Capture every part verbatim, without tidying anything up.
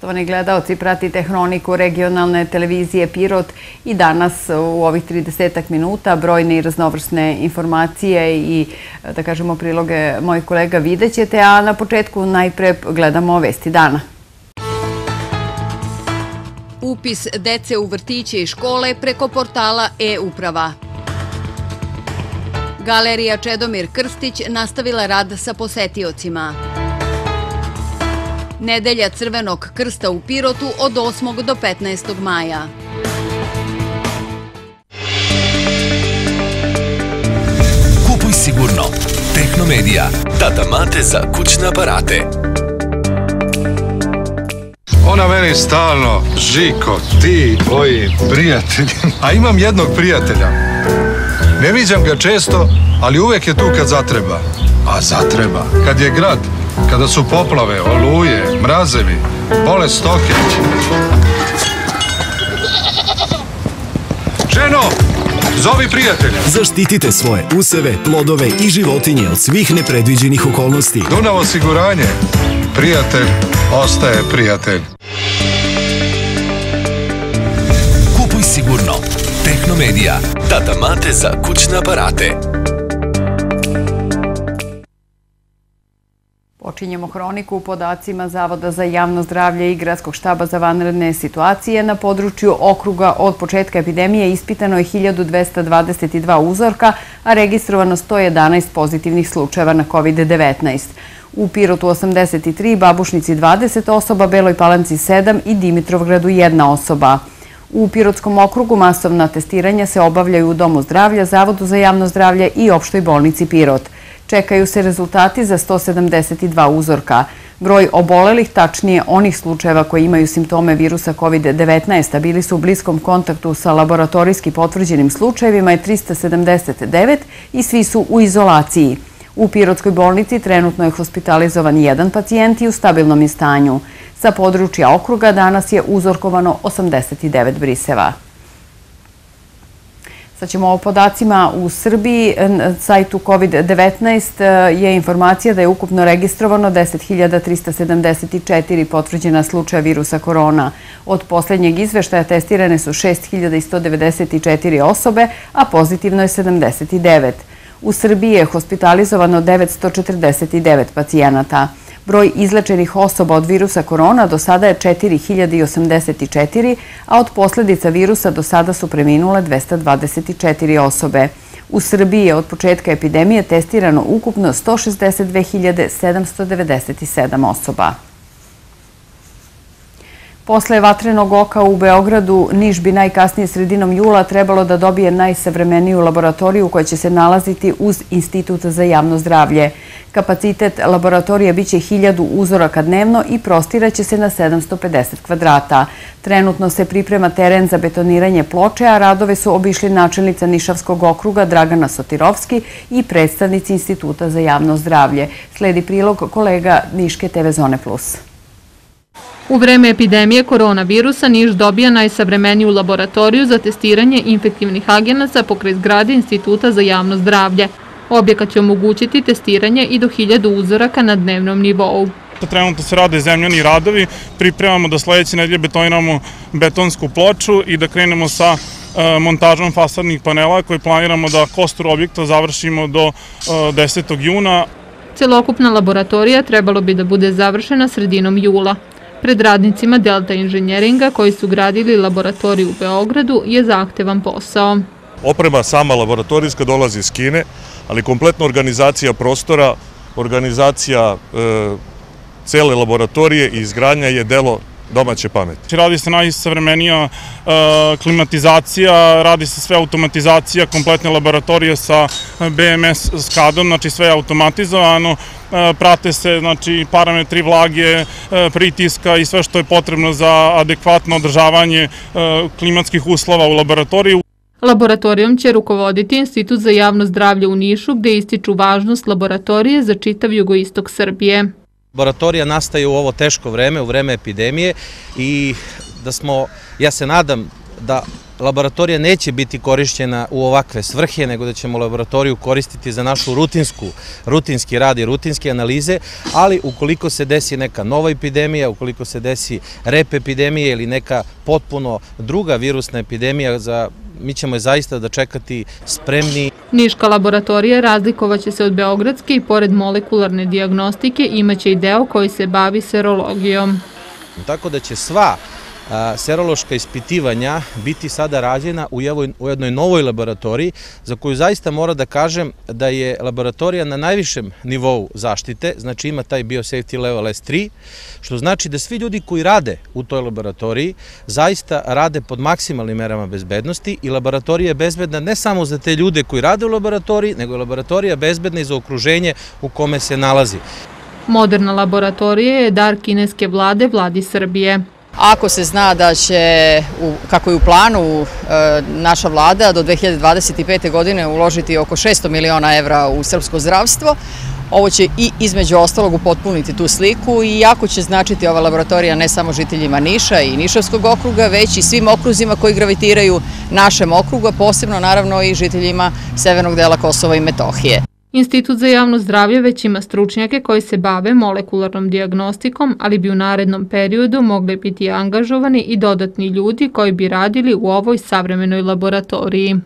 Poštovani gledaoci, pratite hroniku regionalne televizije Pirot i danas u ovih tridesetak minuta brojne i raznovrsne informacije i, da kažemo, priloge mojih kolega vidjet ćete, a na početku najpre gledamo vesti dana. Upis dece u vrtiće i škole preko portala e-uprava. Galerija Čedomir Krstić nastavila rad sa posetiocima. Nedelja Crvenog krsta u Pirotu od osmog do petnaestog maja. Kupuj sigurno. Tehnomedija. Tata Mate za kućne aparate. Ona meni stalno, Žiko, ti, tvoji prijatelji. A imam jednog prijatelja. Ne viđam ga često, ali uvek je tu kad zatreba. A zatreba. Kad je grad, kada su poplave, oluje, mrazevi, bole stoke. Ženo, zovi prijatelja. Zaštitite svoje useve, plodove i životinje od svih nepredviđenih okolnosti. Dunav osiguranje. Prijatelj ostaje prijatelj. Kupuj sigurno. Tehnomedija. Tata Mate za kućne aparate. Počinjemo hroniku podacima Zavoda za javno zdravlje i Gradskog štaba za vanredne situacije. Na području okruga od početka epidemije ispitano je hiljadu dvesta dvadeset dva uzorka, a registrovano sto jedanaest pozitivnih slučajeva na kovid devetnaest. U Pirotu osamdeset tri, Babušnici dvadeset osoba, Beloj Palanci sedam i Dimitrovgradu jedna osoba. U Pirotskom okrugu masovna testiranja se obavljaju u Domu zdravlja, Zavodu za javno zdravlje i Opštoj bolnici Pirot. Čekaju se rezultati za sto sedamdeset dva uzorka. Broj obolelih, tačnije onih slučajeva koji imaju simptome virusa kovid devetnaest, a bili su u bliskom kontaktu sa laboratorijski potvrđenim slučajevima, je trista sedamdeset devet i svi su u izolaciji. U Pirotskoj bolnici trenutno je hospitalizovan jedan pacijent i u stabilnom je stanju. Sa područja okruga danas je uzorkovano osamdeset devet briseva. Sad ćemo o podacima u Srbiji. Na sajtu kovid devetnaest je informacija da je ukupno registrovano deset hiljada trista sedamdeset četiri potvrđena slučaja virusa korona. Od poslednjeg izveštaja testirane su šest hiljada sto devedeset četiri osobe, a pozitivno je sedamdeset devet. U Srbiji je hospitalizovano devetsto četrdeset devet pacijenata. Broj izlečenih osoba od virusa korona do sada je četiri hiljade osamdeset četiri, a od posljedica virusa do sada su preminule dvesta dvadeset četiri osobe. U Srbiji je od početka epidemije testirano ukupno sto šezdeset dve hiljade sedamsto devedeset sedam osoba. Posle vatrenog oka u Beogradu, Niš bi najkasnije sredinom jula trebalo da dobije najsavremeniju laboratoriju koja će se nalaziti uz Institut za javno zdravlje. Kapacitet laboratorije biće hiljadu uzoraka dnevno i prostiraće se na sedamsto pedeset kvadrata. Trenutno se priprema teren za betoniranje ploče, a radove su obišli načelnica Nišavskog okruga Dragana Sotirovski i predstavnici Instituta za javno zdravlje. Sledi prilog kolega Niške te ve Zone plus. U vreme epidemije koronavirusa Niš dobija najsavremeniju laboratoriju za testiranje infektivnih agenasa pokraj zgrade Instituta za javno zdravlje. Objekat će omogućiti testiranje i do hiljadu uzoraka na dnevnom nivou. Trenutno se rade zemljani radovi, pripremamo da sledeće nedelje betoniramo betonsku ploču i da krenemo sa montažom fasadnih panela koje planiramo da kostur objekta završimo do desetog juna. Celokupna laboratorija trebalo bi da bude završena sredinom jula. Pred radnicima Delta inženjeringa koji su gradili laboratoriju u Beogradu je zahtevan posao. Oprema sama laboratorijska dolazi iz Kine, ali kompletna organizacija prostora, organizacija cele laboratorije i izgradnja je delo domaće pameti. Radi se najsavremenija klimatizacija, radi se sve automatizacija, kompletne laboratorije sa be em es skadom, znači sve je automatizovano, prate se parametri vlage, pritiska i sve što je potrebno za adekvatno održavanje klimatskih uslova u laboratoriji. Laboratorijom će rukovoditi Institut za javno zdravlje u Nišu, gde ističu važnost laboratorije za čitav jugoistok Srbije. Laboratorija nastaje u ovo teško vreme, u vreme epidemije i da smo, ja se nadam, da laboratorija neće biti korišćena u ovakve svrhe, nego da ćemo laboratoriju koristiti za našu rutinsku, rutinski rad i rutinske analize, ali ukoliko se desi neka nova epidemija, ukoliko se desi rep epidemija ili neka potpuno druga virusna epidemija, za, mi ćemo je zaista da čekati spremni. Niška laboratorija razlikovaće se od beogradske i pored molekularne dijagnostike imaće i deo koji se bavi serologijom. Tako da će sva serološka ispitivanja biti sada rađena u jednoj novoj laboratoriji, za koju zaista mora da kažem da je laboratorija na najvišem nivou zaštite, znači ima taj biosafety level S tri, što znači da svi ljudi koji rade u toj laboratoriji zaista rade pod maksimalnim merama bezbednosti i laboratorija je bezbedna ne samo za te ljude koji rade u laboratoriji, nego je laboratorija bezbedna i za okruženje u kome se nalazi. Moderna laboratorija je dar kineske vlade vladi Srbije. Ako se zna da će, kako je u planu, naša vlada do dve hiljade dvadeset pete. godine uložiti oko šesto miliona evra u srpsko zdravstvo, ovo će i između ostalog upotpuniti tu sliku i jako će značiti ova laboratorija ne samo žiteljima Niša i Nišavskog okruga, već i svim okruzima koji gravitiraju našem okrugu, a posebno naravno i žiteljima severnog dela Kosova i Metohije. Institut za javno zdravlje već ima stručnjake koji se bave molekularnom dijagnostikom, ali bi u narednom periodu mogli biti angažovani i dodatni ljudi koji bi radili u ovoj savremenoj laboratoriji.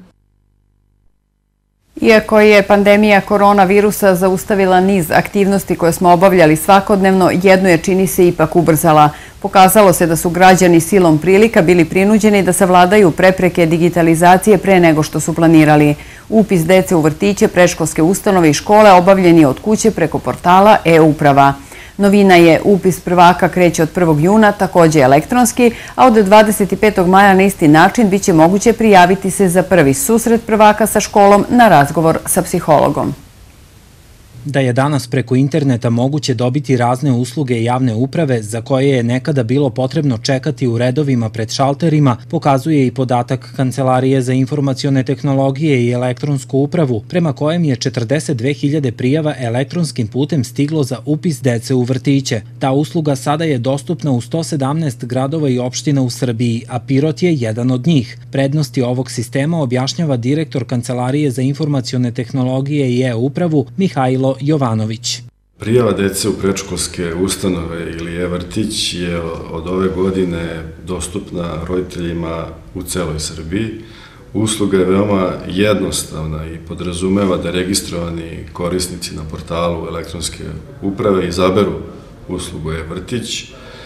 Iako je pandemija koronavirusa zaustavila niz aktivnosti koje smo obavljali svakodnevno, jedno je čini se ipak ubrzala. Pokazalo se da su građani silom prilika bili prinuđeni da savladaju prepreke digitalizacije pre nego što su planirali. Upis dece u vrtiće, predškolske ustanove i škole obavljen je od kuće preko portala e-uprava. Novina je upis prvaka kreće od prvog juna, takođe elektronski, a od dvadeset petog maja na isti način biće moguće prijaviti se za prvi susret prvaka sa školom na razgovor sa psihologom. Da je danas preko interneta moguće dobiti razne usluge javne uprave za koje je nekada bilo potrebno čekati u redovima pred šalterima, pokazuje i podatak Kancelarije za informacione tehnologije i elektronsku upravu, prema kojem je četrdeset dve hiljade prijava elektronskim putem stiglo za upis dece u vrtiće. Ta usluga sada je dostupna u sto sedamnaest gradova i opština u Srbiji, a Pirot je jedan od njih. Prednosti ovog sistema objašnjava direktor Kancelarije za informacione tehnologije i e-upravu Mihajlo Jovanović. Prijava dece u predškolske ustanove ili e-vrtić je od ove godine dostupna roditeljima u celoj Srbiji. Usluga je veoma jednostavna i podrazumeva da registrovani korisnici na portalu elektronske uprave izaberu uslugu e-vrtić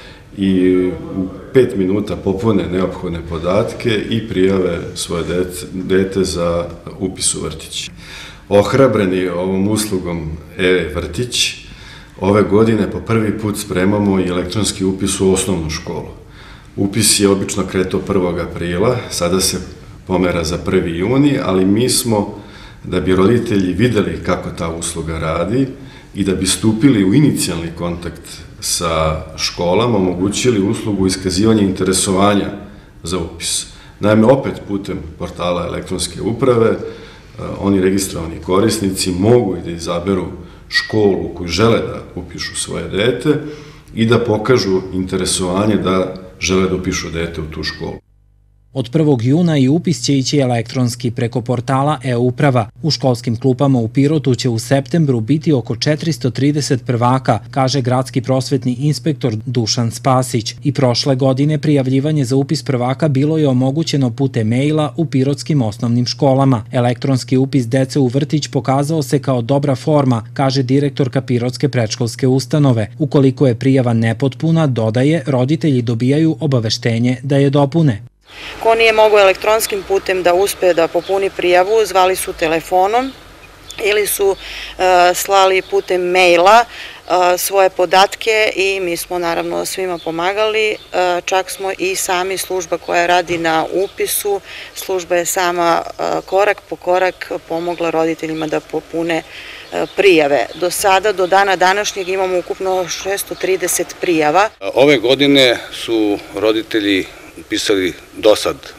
i u pet minuta popune neophodne podatke i prijave svoje dete za upis u vrtić. Ohrabreni ovom uslugom e-vrtić, ove godine po prvi put spremamo i elektronski upis u osnovnu školu. Upis je obično kretao prvog aprila, sada se pomera za prvi juni, ali mi smo, da bi roditelji videli kako ta usluga radi i da bi stupili u inicijalni kontakt sa školama, omogućili uslugu iskazivanja interesovanja za upis. Naime, opet putem portala elektronske uprave, oni registrovani korisnici mogu i da izaberu školu u koju žele da upišu svoje dete i da pokažu interesovanje da žele da upišu dete u tu školu. Od prvog juna i upis će ići elektronski preko portala e-uprava. U školskim klupama u Pirotu će u septembru biti oko četiristo trideset prvaka, kaže gradski prosvetni inspektor Dušan Spasić. I prošle godine prijavljivanje za upis prvaka bilo je omogućeno putem maila u pirotskim osnovnim školama. Elektronski upis dece u vrtić pokazao se kao dobra forma, kaže direktorka Pirotske predškolske ustanove. Ukoliko je prijava nepotpuna, dodaje, roditelji dobijaju obaveštenje da je dopune. Ko nije mogao elektronskim putem da uspe da popuni prijavu, zvali su telefonom ili su slali putem maila svoje podatke i mi smo naravno svima pomagali. Čak smo i sami služba koja radi na upisu, služba je sama korak po korak pomogla roditeljima da popune prijave. Do sada, do dana današnjeg imamo ukupno šesto trideset prijava. Ove godine su roditelji upisali do sad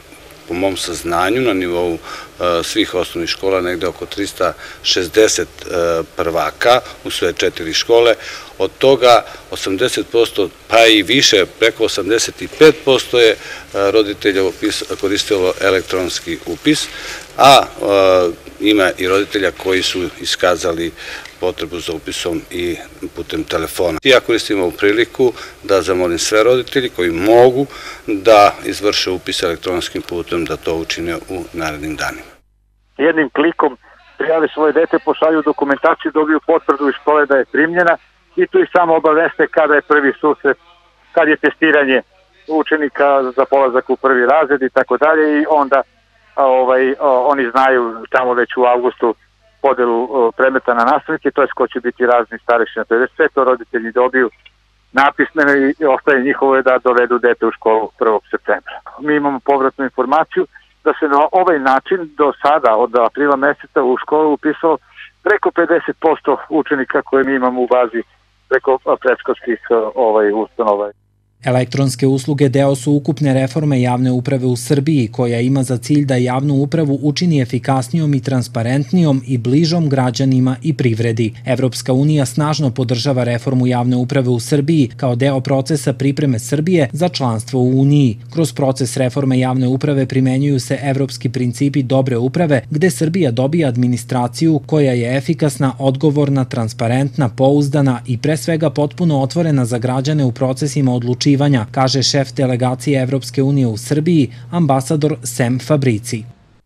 po mom saznanju, na nivou svih osnovnih škola, negde oko trista šezdeset prvaka u sve četiri škole. Od toga osamdeset posto, pa i više, preko osamdeset pet posto je roditelja koristilo elektronski upis, a ima i roditelja koji su iskazali potrebu za upisom i putem telefona. Ja koristim ovu priliku da zamolim sve roditelji koji mogu da izvrše upis elektronskim putem, da to učine u narednim danima. Jednim klikom prijave svoje dete, pošalju dokumentaciju, dobiju potvrdu iz škole da je primljena i tu ih samo obaveste kada je prvi susret, kad je testiranje učenika za polazak u prvi razred i tako dalje, i onda ovaj, oni znaju tamo već u avgustu podelu predmeta na nastavnike, to je ko će biti razni starešina. To je sve to roditelji dobiju napismeno i ostaje njihovo je da dovedu dete u školu prvog septembra. Mi imamo povratnu informaciju da se na ovaj način do sada, od aprila meseca, u školu upisalo preko pedeset posto učenika koje mi imamo u bazi preko predškolskih ovaj, ustanova. Elektronske usluge deo su ukupne reforme javne uprave u Srbiji, koja ima za cilj da javnu upravu učini efikasnijom i transparentnijom i bližom građanima i privredi. Evropska unija snažno podržava reformu javne uprave u Srbiji kao deo procesa pripreme Srbije za članstvo u Uniji. Kroz proces reforme javne uprave primenjuju se evropski principi dobre uprave, gde Srbija dobija administraciju koja je efikasna, odgovorna, transparentna, pouzdana i pre svega potpuno otvorena za građane u procesima odlučivanja, kaže šef delegacije Evropske unije u Srbiji, ambasador Sem Fabrici.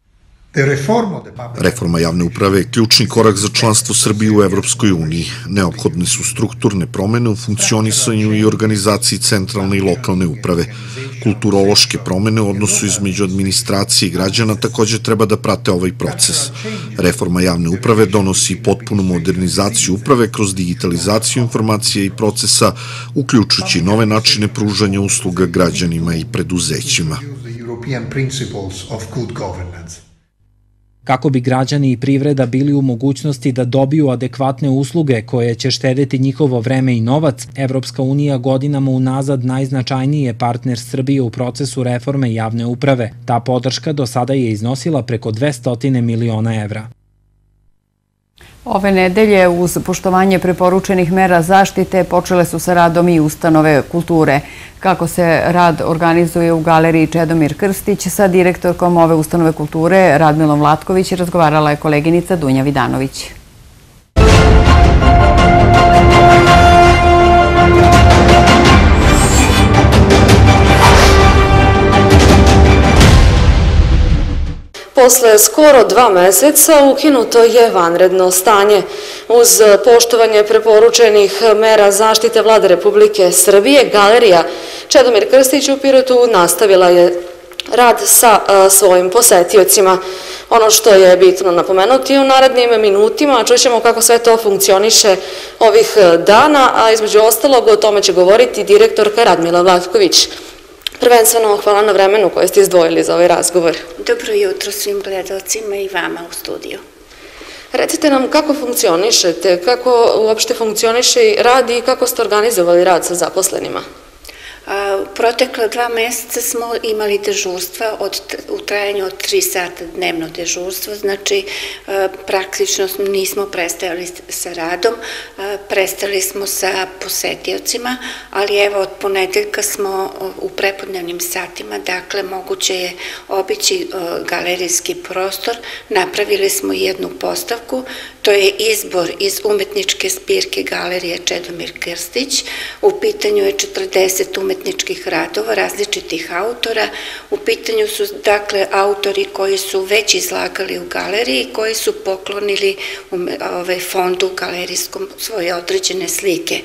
Reforma javne uprave je ključni korak za članstvo Srbije u Evropskoj uniji. Neophodne su strukturne promene u funkcionisanju i organizaciji centralne i lokalne uprave. Kulturološke promene u odnosu između administracije i građana takođe treba da prate ovaj proces. Reforma javne uprave donosi potpunu modernizaciju uprave kroz digitalizaciju informacija i procesa, uključujući nove načine pružanja usluga građanima i preduzećima. Kako bi građani i privreda bili u mogućnosti da dobiju adekvatne usluge koje će štedeti njihovo vreme i novac, Evropska unija godinama unazad najznačajniji je partner Srbije u procesu reforme javne uprave. Ta podrška do sada je iznosila preko dvesta miliona evra. Ove nedelje, uz poštovanje preporučenih mera zaštite, počele su sa radom i ustanove kulture. Kako se rad organizuje u galeriji Čedomir Krstić, sa direktorkom ove ustanove kulture Radmilom Vlatković razgovarala je koleginica Dunja Vidanović. Posle skoro dva meseca ukinuto je vanredno stanje. Uz poštovanje preporučenih mera zaštite Vlade Republike Srbije, galerija Čedomir Krstić u Pirotu nastavila je rad sa svojim posetiocima. Ono što je bitno napomenuti u narednim minutima, čućemo kako sve to funkcioniše ovih dana, a između ostalog o tome će govoriti direktorka Radmila Vlatković. Prvenstveno, hvala na vremenu koje ste izdvojili za ovaj razgovor. Dobro jutro svim gledalcima i vama u studiju. Recite nam kako funkcionišete, kako uopšte funkcioniše rad i kako ste organizovali rad sa zaposlenima? U protekle dva meseca smo imali dežurstva u trajanju od tri sata dnevno dežurstvo, znači praktično nismo prestajali sa radom, prestali smo sa posetiocima, ali evo od ponedeljka smo u prepodnevnim satima, dakle moguće je obići galerijski prostor, napravili smo jednu postavku, to je izbor iz umetničke zbirke galerije Čedomir Krstić, u pitanju je četrdeset umetničkih radova različitih autora, u pitanju su dakle autori koji su već izlagali u galeriji, koji su poklonili fondu galerijskom svoje određene slike.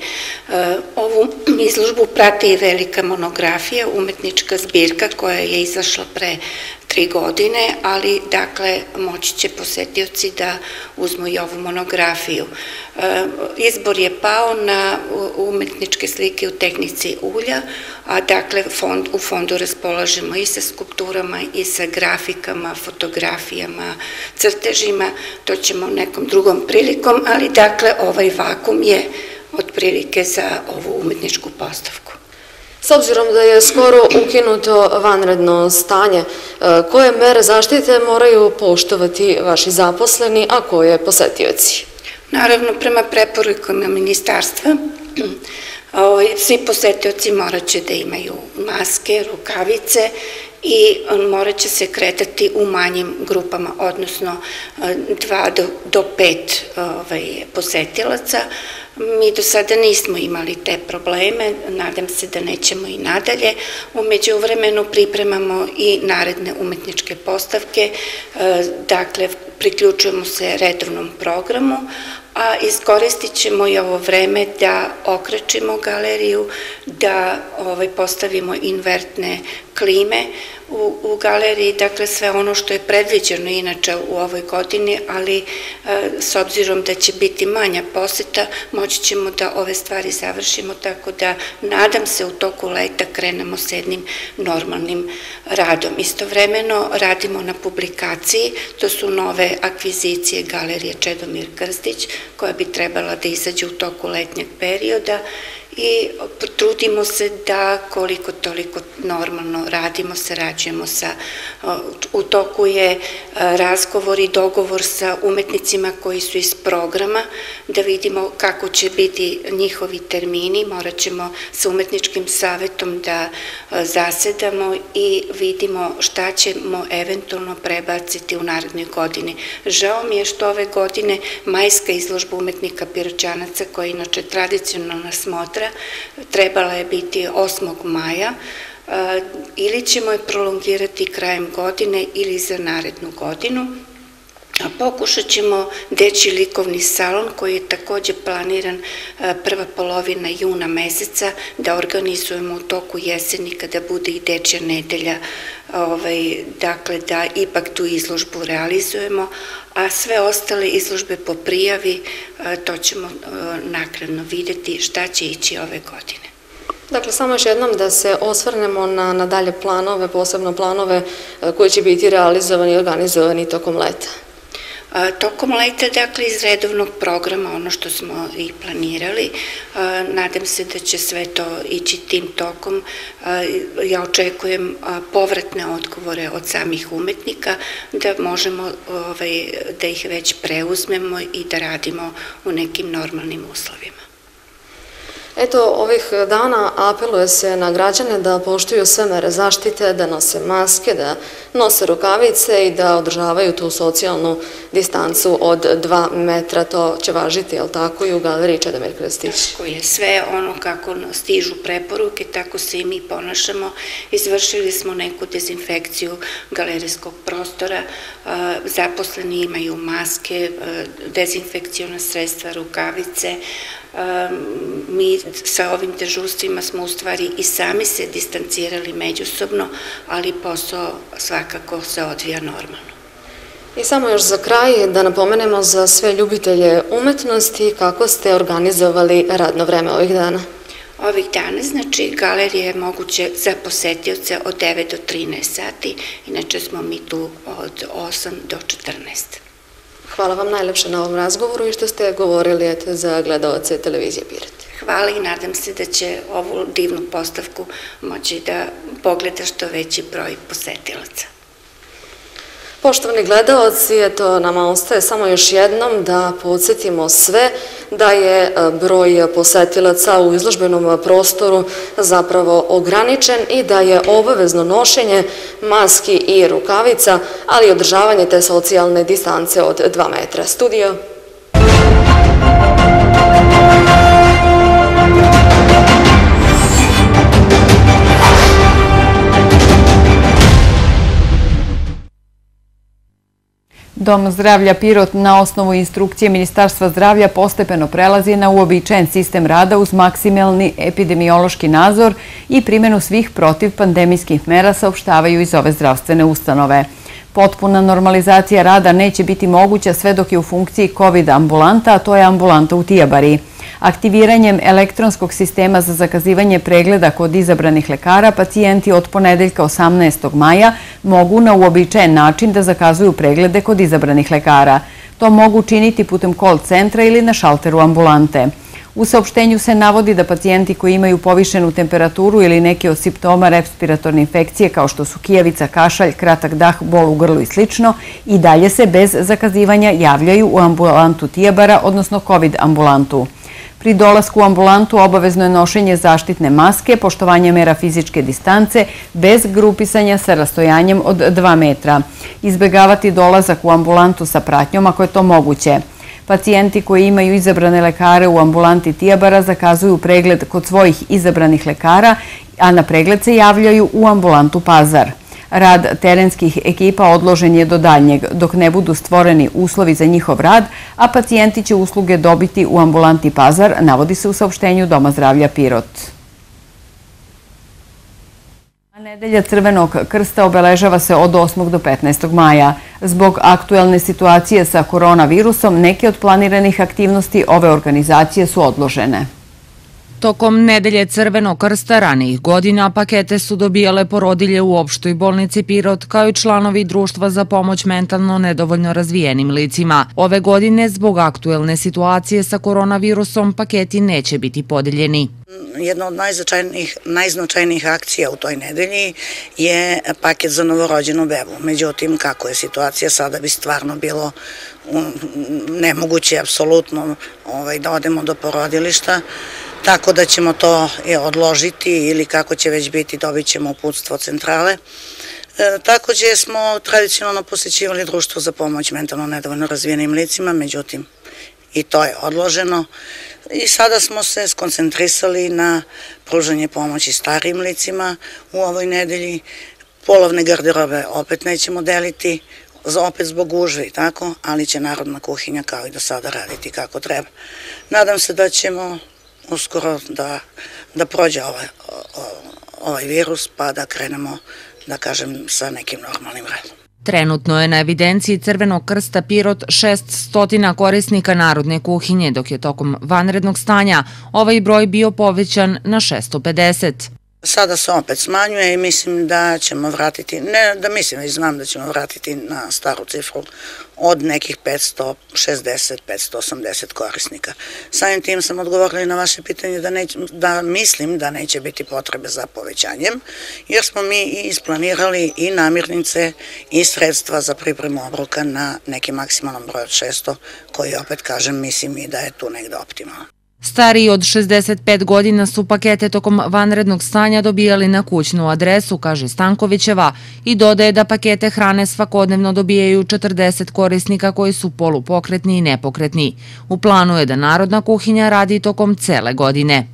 Ovu izložbu prati i velika monografija, umetnička zbirka koja je izašla pre tri godine, ali dakle moći će posetioci da uzmu i ovu monografiju. Izbor je pao na umetničke slike u tehnici ulja, a dakle u fondu raspolažemo i sa skulpturama i sa grafikama, fotografijama, crtežima, to ćemo nekom drugom prilikom, ali dakle ovaj vakum je otprilike za ovu umetničku postavku. S obzirom da je skoro ukinuto vanredno stanje, koje mere zaštite moraju poštovati vaši zaposleni, a koje posetioci? Naravno, prema preporukama ministarstva, svi posetioci morat će da imaju maske, rukavice i morat će se kretati u manjim grupama, odnosno dva do pet posetilaca. Mi do sada nismo imali te probleme, nadam se da nećemo i nadalje. U međuvremenu pripremamo i naredne umetničke postavke, dakle priključujemo se redovnom programu, a iskoristit ćemo i ovo vreme da okrećimo galeriju, da postavimo invertne klime u galeriji, dakle sve ono što je predviđeno inače u ovoj godini, ali s obzirom da će biti manja poseta, moći ćemo da ove stvari završimo, tako da nadam se u toku leta krenemo s jednim normalnim radom. Istovremeno radimo na publikaciji, to su nove akvizicije Galerije Čedomir Krstić, koja bi trebala da izađe u toku letnjeg perioda, i trudimo se da koliko toliko normalno radimo, sarađujemo sa, u toku je razgovor i dogovor sa umetnicima koji su iz programa, da vidimo kako će biti njihovi termini, morat ćemo sa umetničkim savetom da zasedamo i vidimo šta ćemo eventualno prebaciti u narednoj godini. Žao mi je što ove godine majska izložba umetnika Piroćanaca, koja je inače tradicionalna smotra, trebala je biti osmog maja, ili ćemo je prolongirati krajem godine ili za narednu godinu. Pokušat ćemo dečji likovni salon, koji je takođe planiran prva polovina juna meseca, da organizujemo u toku jeseni kada bude i dečja nedelja, dakle da ipak tu izložbu realizujemo, a sve ostale izložbe po prijavi, to ćemo naknadno videti šta će ići ove godine. Dakle, samo još jednom da se osvrnemo na dalje planove, posebno planove koji će biti realizovani i organizovani tokom leta. Tokom leta, dakle, iz redovnog programa, ono što smo i planirali, nadam se da će sve to ići tim tokom. Ja očekujem povratne odgovore od samih umetnika, da možemo da ih već preuzmemo i da radimo u nekim normalnim uslovima. Eto, ovih dana apeluje se na građane da poštuju sve mere zaštite, da nose maske, da nose rukavice i da održavaju tu socijalnu distancu od dva metra. To će važiti, jel tako, i u galeriji Čedomir Krstić? Tako je, sve ono kako stižu preporuke, tako se i mi ponašamo. Izvršili smo neku dezinfekciju galerijskog prostora, zaposleni imaju maske, dezinfekcijona sredstva, rukavice. Mi sa ovim dežurstvima smo u stvari i sami se distancirali međusobno, ali posao svakako se odvija normalno. I samo još za kraj da napomenemo za sve ljubitelje umetnosti kako ste organizovali radno vreme ovih dana. Ovih dana, znači, galerija je moguće za posetioce od devet do trinaest sati, inače smo mi tu od osam do četrnaest. Hvala vam najlepše na ovom razgovoru i što ste govorili za gledaoce televizije Pirot. Hvala i nadam se da će ovu divnu postavku moći da pogleda što veći broj posetilaca. Poštovani gledaoci, eto, nama ostaje samo još jednom da podsjetimo sve da je broj posetilaca u izložbenom prostoru zapravo ograničen i da je obavezno nošenje maski i rukavica, ali i održavanje te socijalne distance od dva metra. Studio. Dom zdravlja Pirot na osnovu instrukcije Ministarstva zdravlja postepeno prelazi na uobičajen sistem rada uz maksimalni epidemiološki nadzor i primjenu svih protivpandemijskih mera, saopštavaju iz ove zdravstvene ustanove. Potpuna normalizacija rada neće biti moguća sve dok je u funkciji COVID ambulanta, a to je ambulanta u Tijabari. Aktiviranjem elektronskog sistema za zakazivanje pregleda kod izabranih lekara, pacijenti od ponedeljka osamnaestog maja mogu na uobičajen način da zakazuju preglede kod izabranih lekara. To mogu činiti putem call centra ili na šalteru ambulante. U saopštenju se navodi da pacijenti koji imaju povišenu temperaturu ili neke od simptoma respiratorne infekcije kao što su kijavica, kašalj, kratak dah, bol u grlu i slično i dalje se bez zakazivanja javljaju u ambulantu Tijabara, odnosno COVID ambulantu. Pri dolasku u ambulantu obavezno je nošenje zaštitne maske, poštovanje mera fizičke distance, bez grupisanja sa rastojanjem od dva metra. Izbegavati dolazak u ambulantu sa pratnjom ako je to moguće. Pacijenti koji imaju izabrane lekare u ambulanti Tijabara zakazuju pregled kod svojih izabranih lekara, a na pregled se javljaju u ambulantu Pazar. Rad terenskih ekipa odložen je do daljnjeg, dok ne budu stvoreni uslovi za njihov rad, a pacijenti će usluge dobiti u ambulanti Pazar, navodi se u saopštenju Doma zdravlja Pirot. Nedelja Crvenog krsta obeležava se od osmog do petnaestog maja. Zbog aktuelne situacije sa koronavirusom, neke od planiranih aktivnosti ove organizacije su odložene. Tokom Nedelje Crvenog krsta ranijih godina pakete su dobijale porodilje u opštoj bolnici Pirot kao i članovi društva za pomoć mentalno nedovoljno razvijenim licima. Ove godine zbog aktuelne situacije sa koronavirusom paketi neće biti podeljeni. Jedna od najznačajnijih, najznačajnijih akcija u toj nedelji je paket za novorođenu bebu. Međutim, kako je situacija sada, bi stvarno bilo nemoguće apsolutno ovaj, da odemo do porodilišta, tako da ćemo to odložiti ili kako će već biti, dobit ćemo uputstvo centrale. E, takođe smo tradicionalno posećivali društvo za pomoć mentalno nedovoljno razvijenim licima, međutim i to je odloženo. I sada smo se skoncentrisali na pružanje pomoći starijim licima u ovoj nedelji. Polovne garderobe opet nećemo deliti, opet zbog gužve i tako, ali će Narodna kuhinja kao i do sada raditi kako treba. Nadam se da ćemo uskoro da, da prođe ovaj, ovaj virus pa da krenemo, da kažem, sa nekim normalnim redom. Trenutno je na evidenciji Crvenog krsta Pirot šessto korisnika Narodne kuhinje, dok je tokom vanrednog stanja ovaj broj bio povećan na šessto pedeset. Sada se opet smanjuje i mislim da ćemo vratiti, ne da mislim, već znam da ćemo vratiti na staru cifru od nekih petsto šezdeset do petsto osamdeset korisnika. Samim tim sam odgovorila i na vaše pitanje da, neć, da mislim da neće biti potrebe za povećanjem, jer smo mi isplanirali i namirnice i sredstva za pripremu obroka na neki maksimalan broj od šesto, koji opet kažem mislim i da je tu negde optimalno. Stariji od šezdeset pet godina su pakete tokom vanrednog stanja dobijali na kućnu adresu, kaže Stankovićeva, i dodaje da pakete hrane svakodnevno dobijaju četrdeset korisnika koji su polupokretni i nepokretni. U planu je da Narodna kuhinja radi tokom cele godine.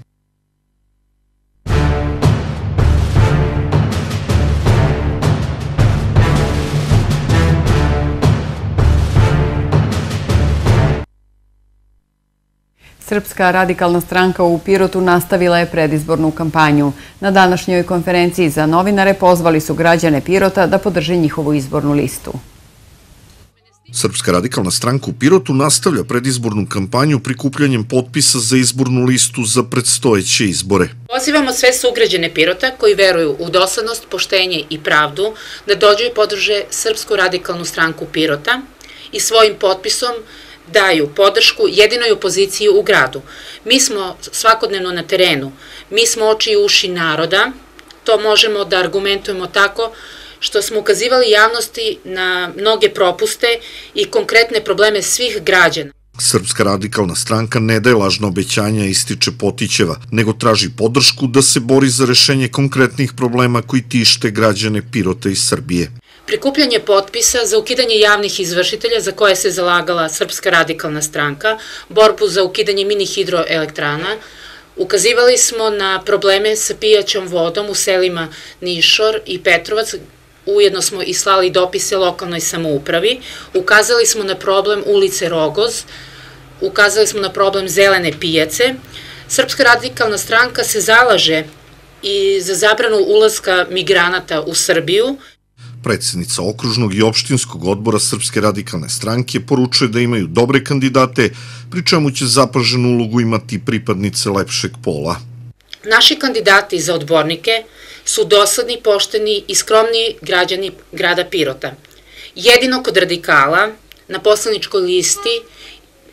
Srpska radikalna stranka u Pirotu nastavila je predizbornu kampanju. Na današnjoj konferenciji za novinare pozvali su građane Pirota da podrže njihovu izbornu listu. Srpska radikalna stranka u Pirotu nastavlja predizbornu kampanju prikupljanjem potpisa za izbornu listu za predstojeće izbore. Pozivamo sve sugrađane Pirota koji veruju u doslednost, poštenje i pravdu da dođu i podrže Srpsku radikalnu stranku Pirota i svojim potpisom daju podršku jedinoj opoziciji u gradu. Mi smo svakodnevno na terenu, mi smo oči i uši naroda, to možemo da argumentujemo tako što smo ukazivali javnosti na mnoge propuste i konkretne probleme svih građana. Srpska radikalna stranka ne daje lažna obećanja, ističe Potićeva, nego traži podršku da se bori za rešenje konkretnih problema koji tište građane Pirota i Srbije. Prikupljanje potpisa za ukidanje javnih izvršitelja za koje se zalagala Srpska radikalna stranka, borbu za ukidanje mini hidroelektrana, ukazivali smo na probleme sa pijaćom vodom u selima Nišor i Petrovac, ujedno smo i slali dopise lokalnoj samoupravi, ukazali smo na problem ulice Rogoz, ukazali smo na problem zelene pijace. Srpska radikalna stranka se zalaže i za zabranu ulaska migranata u Srbiju. Predsjednica okružnog i opštinskog odbora Srpske radikalne stranke poručuje da imaju dobre kandidate, pri čemu će zapaženu ulogu imati pripadnice lepšeg pola. Naši kandidati za odbornike su dosledni, pošteni i skromni građani grada Pirota. Jedino kod radikala na poslaničkoj listi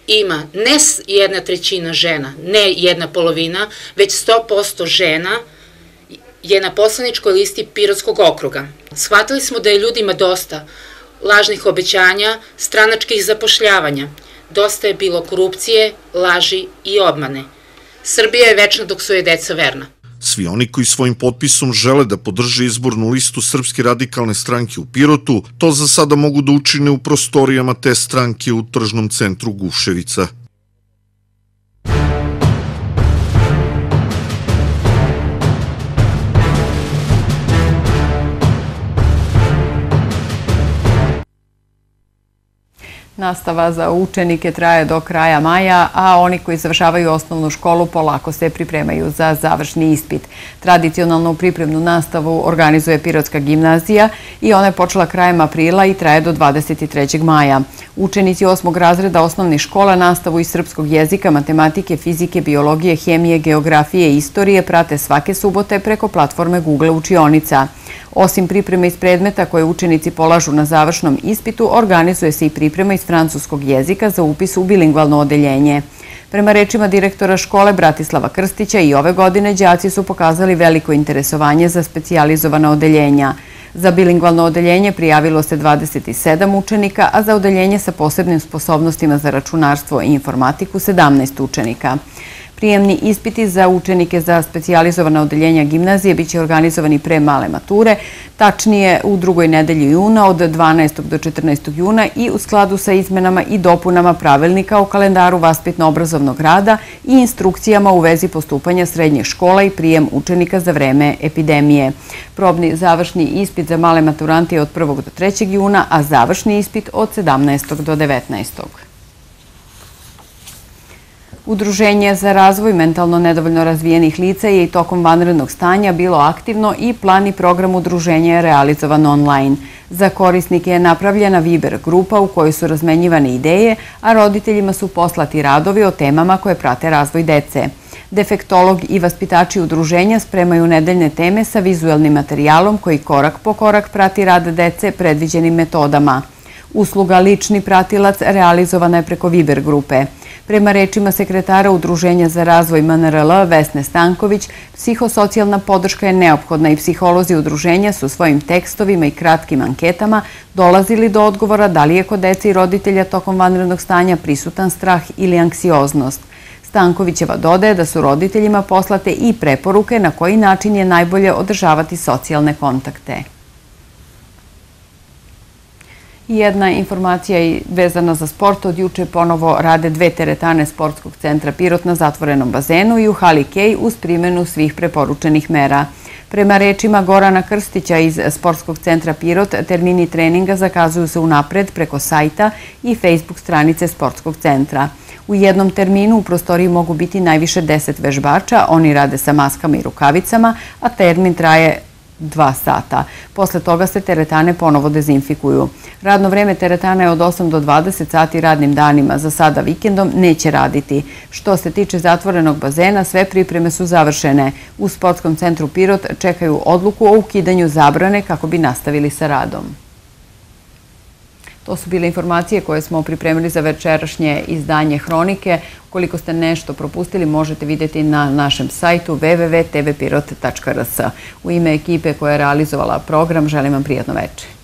ima ne jedna trećina žena, ne jedna polovina, već sto posto žena je na poslaničkoj listi Pirotskog okruga. Shvatili smo da je ljudima dosta lažnih obećanja, stranačkih zapošljavanja. Dosta je bilo korupcije, laži i obmane. Srbija je večna dok su je deca verna. Svi oni koji svojim potpisom žele da podrže izbornu listu Srpske radikalne stranke u Pirotu, to za sada mogu da učine u prostorijama te stranke u tržnom centru Guševica. Nastava za učenike traje do kraja maja, a oni koji završavaju osnovnu školu polako se pripremaju za završni ispit. Tradicionalnu pripremnu nastavu organizuje Pirotska gimnazija i ona je počela krajem aprila i traje do dvadeset trećeg maja. Učenici osmog razreda osnovnih škola nastavu iz srpskog jezika, matematike, fizike, biologije, hemije, geografije i istorije prate svake subote preko platforme Google učionica. Osim pripreme iz predmeta koje učenici polažu na završnom ispitu, organizuje se i priprema iz francuskog jezika za upis u bilingvalno odeljenje. Prema rečima direktora škole Bratislava Krstića, i ove godine đaci su pokazali veliko interesovanje za specijalizovana odeljenja. Za bilingvalno odeljenje prijavilo se dvadeset sedam učenika, a za odeljenje sa posebnim sposobnostima za računarstvo i informatiku sedamnaest učenika. Prijemni ispiti za učenike za specijalizovana odeljenja gimnazije biće organizovani pre male mature, tačnije u drugoj nedelji juna od dvanaestog do četrnaestog juna i u skladu sa izmenama i dopunama pravilnika o kalendaru vaspitno-obrazovnog rada i instrukcijama u vezi postupanja srednjih škola i prijem učenika za vreme epidemije. Probni završni ispit za male maturante je od prvog do trećeg juna, a završni ispit od sedamnaestog do devetnaestog Udruženje za razvoj mentalno nedovoljno razvijenih lica je i tokom vanrednog stanja bilo aktivno i plan i program udruženja je realizovan online. Za korisnike je napravljena Viber grupa u kojoj su razmenjivane ideje, a roditeljima su poslati radovi o temama koje prate razvoj dece. Defektolog i vaspitači udruženja spremaju nedeljne teme sa vizuelnim materijalom koji korak po korak prati rad dece predviđenim metodama. Usluga lični pratilac realizovana je preko Viber grupe. Prema rečima sekretara Udruženja za razvoj M N R L Vesne Stanković, psihosocijalna podrška je neophodna i psiholozi udruženja su svojim tekstovima i kratkim anketama dolazili do odgovora da li je kod dece i roditelja tokom vanrednog stanja prisutan strah ili anksioznost. Stankovićeva dodaje da su roditeljima poslate i preporuke na koji način je najbolje održavati socijalne kontakte. Jedna informacija vezana za sport. Od juče ponovo rade dve teretane Sportskog centra Pirot na zatvorenom bazenu i u hali Kej uz primjenu svih preporučenih mera. Prema rečima Gorana Krstića iz Sportskog centra Pirot, termini treninga zakazuju se unapred preko sajta i Facebook stranice Sportskog centra. U jednom terminu u prostoriji mogu biti najviše deset vežbača, oni rade sa maskama i rukavicama, a termin traje dva sata. Posle toga se teretane ponovo dezinfikuju. Radno vreme teretana je od osam do dvadeset sati radnim danima, za sada vikendom neće raditi. Što se tiče zatvorenog bazena, sve pripreme su završene. U Sportskom centru Pirot čekaju odluku o ukidanju zabrane kako bi nastavili sa radom. To su bile informacije koje smo pripremili za večerašnje izdanje Hronike. Ukoliko ste nešto propustili, možete vidjeti na našem sajtu w w w tačka t v pirot tačka r s. U ime ekipe koja je realizovala program, želim vam prijatno večer.